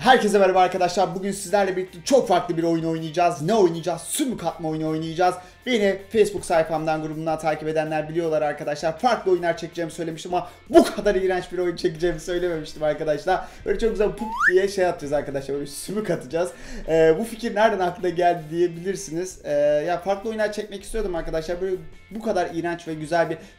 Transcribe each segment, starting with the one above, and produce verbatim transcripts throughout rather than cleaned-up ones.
Herkese merhaba arkadaşlar. Bugün sizlerle birlikte çok farklı bir oyun oynayacağız. Ne oynayacağız? Sümük atma oyunu oynayacağız. Beni Facebook sayfamdan, grubumdan takip edenler biliyorlar arkadaşlar. Farklı oyunlar çekeceğimi söylemiştim ama bu kadar iğrenç bir oyun çekeceğimi söylememiştim arkadaşlar. Böyle çok güzel pup diye şey atacağız arkadaşlar. Böyle sümük atacağız. Ee, bu fikir nereden aklına geldi diyebilirsiniz. Ee, ya farklı oyunlar çekmek istiyordum arkadaşlar. Böyle bu kadar iğrenç ve güzel bir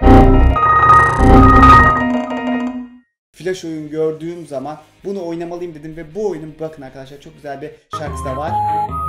flash oyun gördüğüm zaman bunu oynamalıyım dedim ve bu oyunun bakın arkadaşlar çok güzel bir şarkısı da var.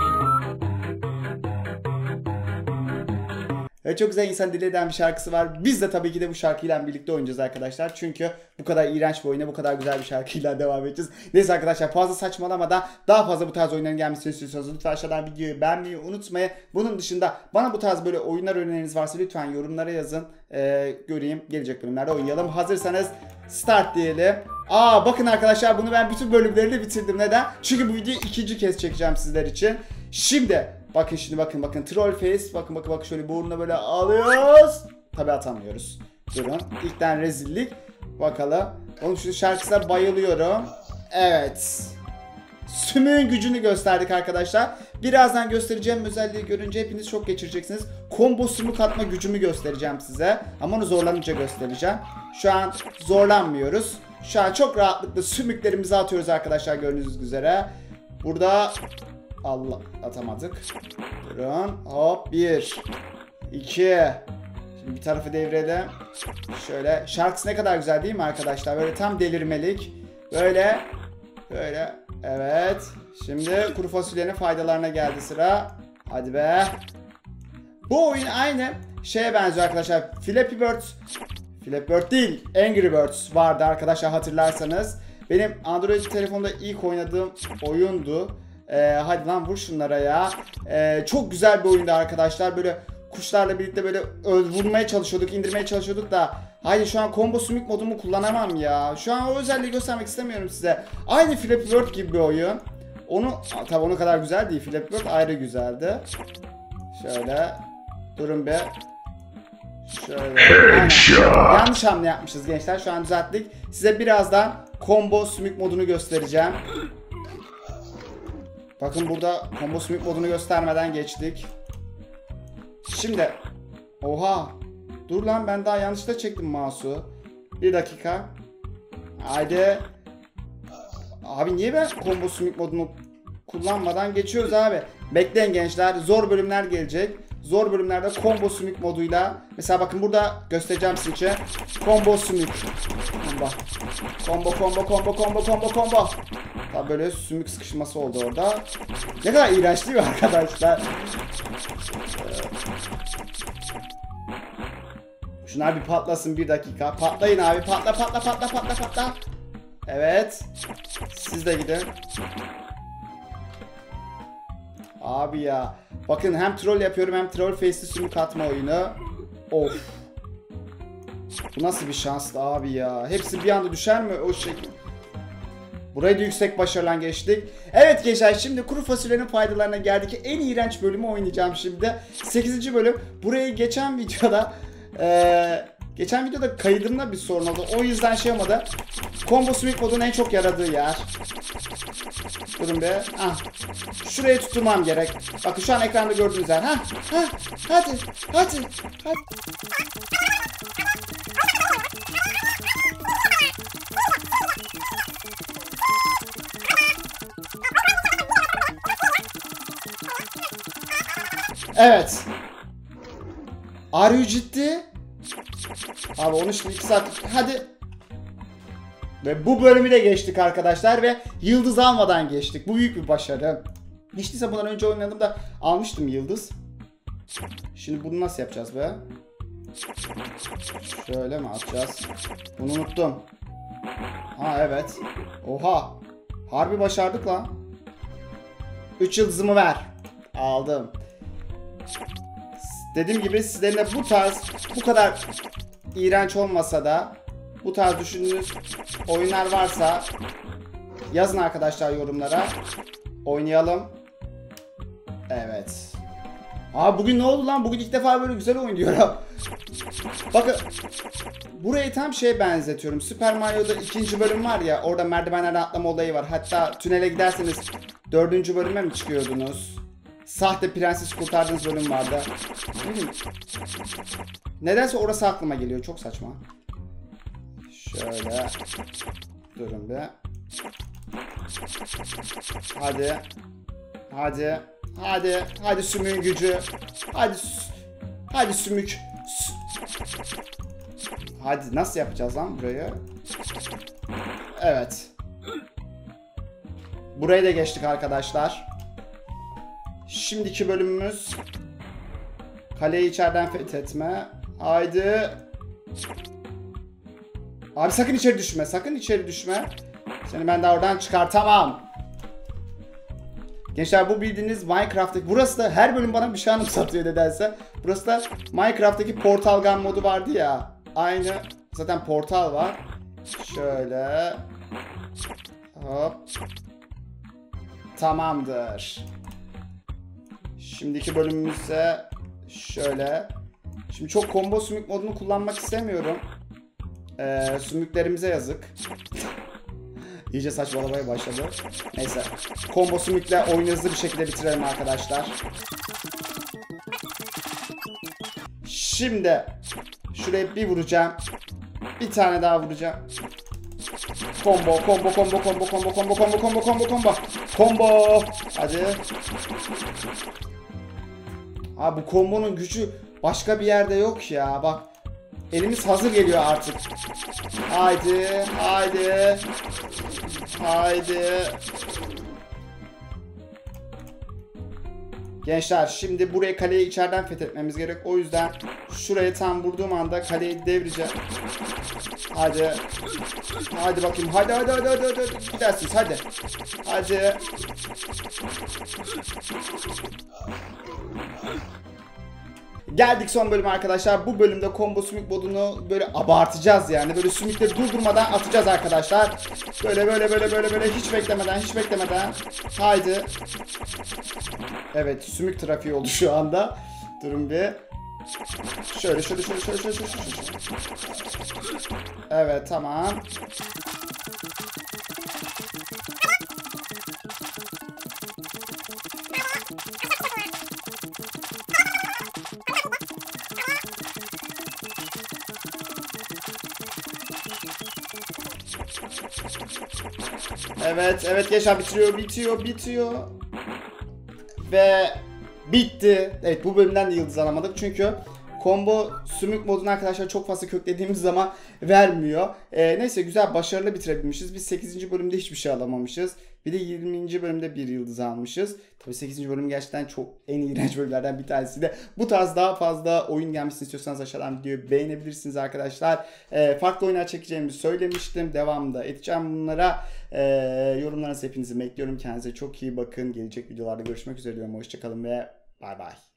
Evet, çok güzel insan dili eden bir şarkısı var. Biz de tabii ki de bu şarkıyla birlikte oynayacağız arkadaşlar. Çünkü bu kadar iğrenç bir oyuna bu kadar güzel bir şarkıyla devam edeceğiz. Neyse arkadaşlar, fazla saçmalamadan daha fazla bu tarz oyunların gelmesini istiyorsanız lütfen aşağıdan videoyu beğenmeyi unutmayın. Bunun dışında bana bu tarz böyle oyunlar öneriniz varsa lütfen yorumlara yazın. Ee, göreyim, gelecek bölümlerde oynayalım. Hazırsanız start diyelim. Aa bakın arkadaşlar, bunu ben bütün bölümlerini bitirdim. Neden? Çünkü bu videoyu ikinci kez çekeceğim sizler için. Şimdi bakın şimdi bakın bakın troll face, bakın bakın bakın şöyle burnuna böyle alıyoruz. Tabi atamıyoruz. Durun. İlkten rezillik. Bakalım. Oğlum şu şarkısına bayılıyorum. Evet. Sümüğün gücünü gösterdik arkadaşlar. Birazdan göstereceğim özelliği görünce hepiniz şok geçireceksiniz. Combo sümük atma gücümü göstereceğim size. Ama onu zorlanınca göstereceğim. Şu an zorlanmıyoruz. Şu an çok rahatlıkla sümüklerimizi atıyoruz arkadaşlar, gördüğünüz üzere. Burada Allah, atamadık. Durun. Hop. Bir. iki. Şimdi bir tarafı devrelim. Şöyle. Şarkısı ne kadar güzel değil mi arkadaşlar? Böyle tam delirmelik. Böyle. Böyle. Evet. Şimdi kuru fasulyenin faydalarına geldi sıra. Hadi be. Bu oyun aynı şeye benziyor arkadaşlar. Flappy Bird. Flappy Bird değil, Angry Birds vardı arkadaşlar, hatırlarsanız. Benim Android telefonda ilk oynadığım oyundu. Ee, hadi lan vur şunlara ya. Ee, çok güzel bir oyundu arkadaşlar. Böyle kuşlarla birlikte böyle vurmaya çalışıyorduk, indirmeye çalışıyorduk da. Hayır, şu an combo sümük modumu kullanamam ya. Şu an o özelliği göstermek istemiyorum size. Aynı Flappy Bird gibi bir oyun. Onu tabi onun kadar güzel değil. Flappy Bird ayrı güzeldi. Şöyle. Durun be. Şöyle. Yanlış hamle yapmışız gençler. Şu an düzelttik. Size birazdan combo sümük modunu göstereceğim. Bakın burada combo sümük modunu göstermeden geçtik. Şimdi. Oha. Dur lan, ben daha yanlışlıkla çektim mouse'u. Bir dakika. Haydi. Abi niye ben combo sümük modunu kullanmadan geçiyoruz abi? Bekleyin gençler. Zor bölümler gelecek. Zor bölümlerde combo sümük moduyla. Mesela bakın burada göstereceğim size. Combo sümük. Combo combo combo combo combo combo. Tabi böyle sümük sıkışması oldu orada. Ne kadar iğrenç değil mi arkadaşlar? Şunlar bir patlasın, bir dakika. Patlayın abi. Patla patla patla patla patla. Evet. Siz de gidin. Abi ya. Bakın hem troll yapıyorum hem troll face'li sümük atma oyunu. Of. Bu nasıl bir şanslı abi ya. Hepsi bir anda düşer mi o şekilde? Burayı da yüksek başarıyla geçtik. Evet gençler, şimdi kuru fasulyenin faydalarına geldik. En iğrenç bölümü oynayacağım şimdi. sekizinci bölüm. Burayı geçen videoda ee, geçen videoda kaydımda bir sorun oldu. O yüzden şey olmadı. Combo sümük modunun en çok yaradığı yer. Durun be. Ah. Şuraya tutturmam gerek. Bakın şu an ekranda gördüğünüz yer. Ha, ha, hadi, hadi, hadi. Evet. Are you ciddi? Abi onu şimdi iki saat. Hadi. Ve bu bölümü de geçtik arkadaşlar ve yıldız almadan geçtik. Bu büyük bir başarı. Hiç değilse bundan önce oynadığımda almıştım yıldız. Şimdi bunu nasıl yapacağız be? Şöyle mi atacağız? Bunu unuttum. Ha evet. Oha. Harbi başardık lan. üç yıldızımı ver. Aldım. Dediğim gibi sizlerle bu tarz, bu kadar iğrenç olmasa da bu tarz düşündüğünüz oyunlar varsa yazın arkadaşlar yorumlara. Oynayalım. Evet. Aa bugün ne oldu lan? Bugün ilk defa böyle güzel oynuyorum. Bakın. burayı tam şeye benzetiyorum. Super Mario'da ikinci bölüm var ya, orada merdivenlerden atlama olayı var. Hatta tünele giderseniz dördüncü bölüme mi çıkıyordunuz? Sahte prenses kurtardığınız bölüm vardı. Nedense orası aklıma geliyor. Çok saçma. Şöyle. Durun bir. Hadi. Hadi. Hadi. Hadi sümüğün gücü. Hadi. Hadi sümük. Hadi nasıl yapacağız lan burayı? Evet. Burayı da geçtik arkadaşlar. Şimdiki bölümümüz kaleyi içeriden fethetme. Haydi. Abi sakın içeri düşme. Sakın içeri düşme. Seni ben de oradan çıkartamam. Gençler bu bildiğiniz Minecraft'taki, burası da her bölüm bana bir şey anımsatıyor nedense. Burası da Minecraft'taki Portal Gun modu vardı ya. Aynı zaten portal var. Şöyle. Hop. Tamamdır. Şimdiki bölümümüzde şöyle. Şimdi çok combo sümük modunu kullanmak istemiyorum. Ee, sümüklerimize yazık. İyice saçmalamaya başladı. Neyse. Combo sümükle oyunu hızlı bir şekilde bitirelim arkadaşlar. Şimdi şuraya bir vuracağım. Bir tane daha vuracağım. Combo, combo, combo, combo, combo, combo, combo, combo, combo, combo. Combo. Hadi. Abi bu kombonun gücü başka bir yerde yok ya. Bak. Elimiz hazır geliyor artık. Haydi, haydi. Haydi. Gençler şimdi buraya kaleyi içeriden fethetmemiz gerek. O yüzden şuraya tam vurduğum anda kaleyi devireceğim. Hadi. Hadi bakayım. Hadi hadi hadi hadi hadi. Gidersiniz hadi. Hadi. Geldik son bölüme arkadaşlar. Bu bölümde combo sümük modunu böyle abartacağız yani. Böyle sümükleri durdurmadan atacağız arkadaşlar. Böyle böyle böyle böyle böyle hiç beklemeden hiç beklemeden. Haydi. Evet sümük trafiği oldu şu anda. Durun bir. Şöyle şöyle şöyle şöyle şöyle şöyle. Evet tamam. Evet, evet gençler bitiriyor, bitiyor, bitiyor. Ve bitti. Evet bu bölümden de yıldız alamadık çünkü combo sümük modunu arkadaşlar çok fazla köklediğimiz zaman vermiyor. Ee, neyse güzel başarılı bitirebilmişiz. Biz sekizinci bölümde hiçbir şey alamamışız. Bir de yirminci bölümde bir yıldız almışız. Tabii sekizinci bölüm gerçekten çok en iğrenç bölümlerden bir tanesi de. Bu tarz daha fazla oyun gelmesini istiyorsanız aşağıdan videoyu beğenebilirsiniz arkadaşlar. Ee, farklı oyunlar çekeceğimi söylemiştim. Devamında edeceğim bunlara. Ee, yorumlarınızı hepinizi bekliyorum. Kendinize çok iyi bakın. Gelecek videolarda görüşmek üzere diyorum. Hoşçakalın ve bay bay.